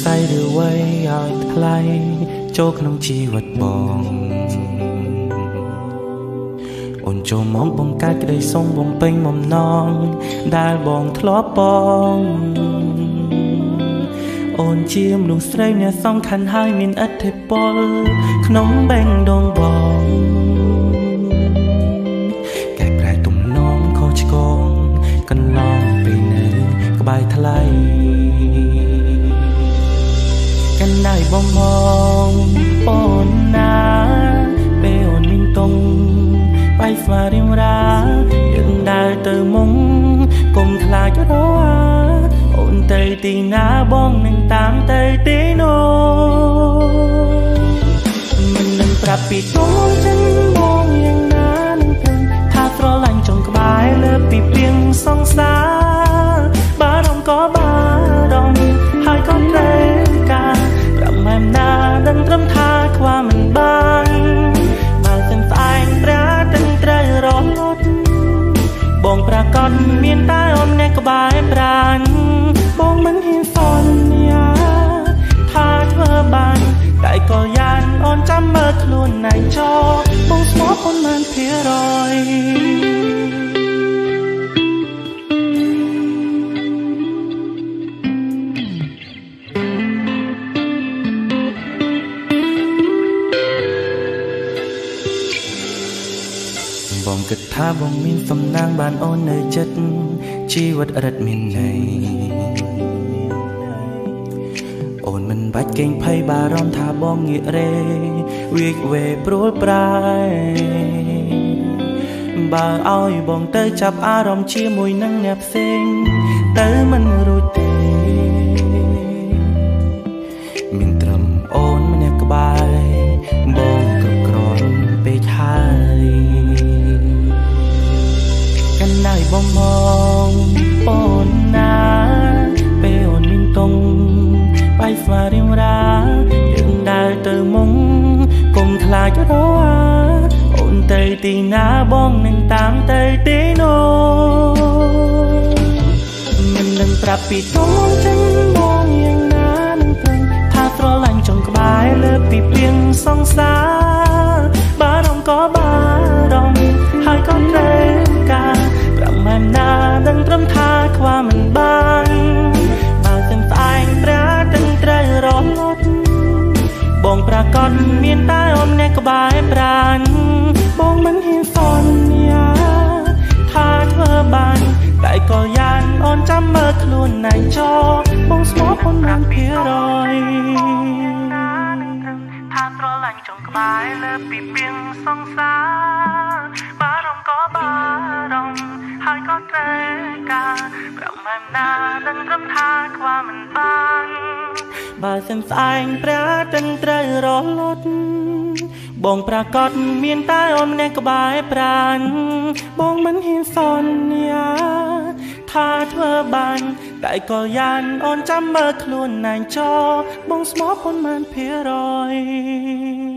สัยหรือไว้เอาไกลโจกน้องชีวิตบองអូនចូលមកបង្កើតក្តីសុំបំពេញបំណងដែលបងធ្លាប់បងអូនជាមនុស្សស្រីអ្នកសំខាន់ហើយមានឥទ្ធិពលក្នុងបេះដូងបងកែប្រែទំនងខុសឆ្គងកន្លងពេលនៅក្បែរថ្លៃកាន់ដៃបងមងអូនណាពេលអូនមានតុងไปស្វារៀងរាយើងដើរទៅមុខកុំខ្លាចរអាអូនទៅទីណាបងនឹងតាមទៅទីនោះមិននឹងប្រាប់ពីទុំចិនបងយ៉ាងណានឹងព្រមថាស្រឡាញ់ចុងក្បែរលើពីពីងសង្សារបារម្ភក៏បារម្ភហើយក៏ត្រូវការប្រាប់ម៉ែណាដឹងត្រឹមថាខ្វះមិនបានបើទាំងស្អែកព្រះបងប្រកាសមានតែអូនអ្នកក្បែរប្រាណបងមិនហ៊ានសន្យាថាធ្វើបានតែក៏យ៉ាងអូនចាំមើលខ្លួនណៃចោបងស្មោះអូនមិនភារយបងគិតថាបងមានសំណាងបានអូននៅចិត្តជីវិតរត់មានន័យអូនមិនបាច់កេងភ័យបារម្ភថាបងងាករេវាវេព្រួលប្រាយបើឲ្យបងទៅចាប់អារម្មណ៍ជាមួយនឹងអ្នកផ្សេងទៅមិនរួចទេមានត្រឹមអូនម្នាក់ក្បែរបងគ្រប់គ្រាន់ពេកហើយកាន់ដៃបងមងអូនណាពេលអូនមានតុងបាយស្វារៀងរាយើងដើរទៅមុខកុំខ្លាចរអាអូនទៅទីណាបងនឹងតាមទៅទីនោះមិននឹងប្រាប់ពីទុំចិនបងយ៉ាងណានឹងព្រមថាស្រឡាញ់ចុងក្បែរលើពីពីងសង្សារបារម្ភក៏បារម្ភហើយក៏ត្រូវការម៉ែណាដឹងត្រឹមថាខ្វះមិនបានបើទាំងស្អែកព្រះទាំងត្រូវរលត់បងប្រកាសមានតែអូនអ្នកក្បែរប្រាណបងមិនហ៊ានសន្យាថាធ្វើបានតែក៏យ៉ាងអូនចាំមើលខ្លួនណៃចោបងស្មោះអូនមិនភារយថាស្រឡាញ់ចុងក្បែរលើពីពីងសង្សារបារម្ភក៏បារម្ភហើយក៏ត្រូវការប្រាប់ម៉ែណាដឹងត្រឹមថាខ្វះមិនបានបើសឹមស្អែកព្រះទាំងត្រូវរលត់បងប្រកាសមានតែអូនម្នាក់ក្បែរប្រាណបងមិនហ៊ានសន្យាថាធ្វើបានតែក៏យ៉ាងអូនចាំមើលខ្លួនណែចោបងស្មោះអូនមិនភារយ